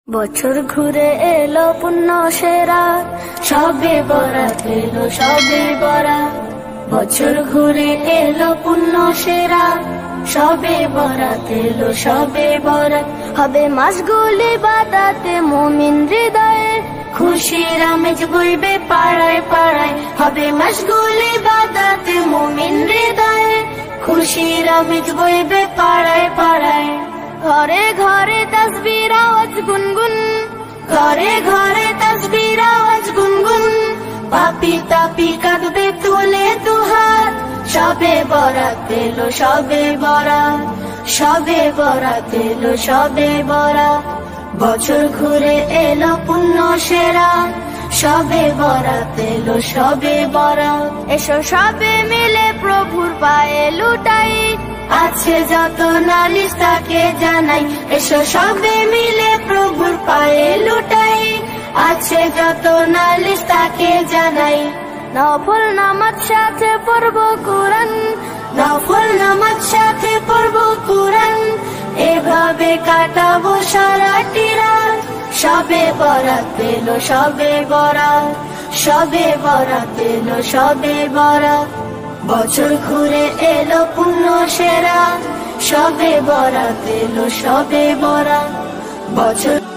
বছর ঘুরে এলো পুণ্য সেরা, সবে বরাত এলো সবে বরাত। বছর ঘুরে এলো পুণ্য সেরা, সবে বরাত এলো সবে বরাত। হবে মাসগুলি বাদাতে মুমিন হৃদয়ে, খুশির আমেজ বইবে পাড়ায় পাড়ায়। হবে মাসগুলি বাদাতে মুমিন হৃদয়ে, খুশির আমেজ বইবে পাড়ায় পাড়ায়। ঘরে ঘরে তাসবির আওয়াজ গুনগুন, ঘরে ঘরে তাসবির আওয়াজ গুনগুন। পাপি তাপি কাঁদবে তুলে দুহাত, সবে বরাত এলো সবে বরাত, সবে বরাত এলো সবে বরাত। বছর ঘুরে এলো পুণ্য সেরা, সবে বরাত এলো সবে বরাত। এসো সবে মিলে প্রভুর পায়ে লুটাই, আছে যত নালিশ তাকে জানাই। এসো সবে মিলে প্রভুর পায়ে লুটাই, আছে যত নালিশ তাকে জানাই। নফল নামাজ সাথে পড়ব কুরআন, নফল নামাজ সাথে পড়ব কুরআন। এভাবে কাটাবো সারাটি রাত, সবে বরাত এলো সবে বরাত, সবে বরাত এলো সবে বরাত। বছর ঘুরে এলো পুণ্য সেরা, সবে বরাত এলো সবে বরাত। বছর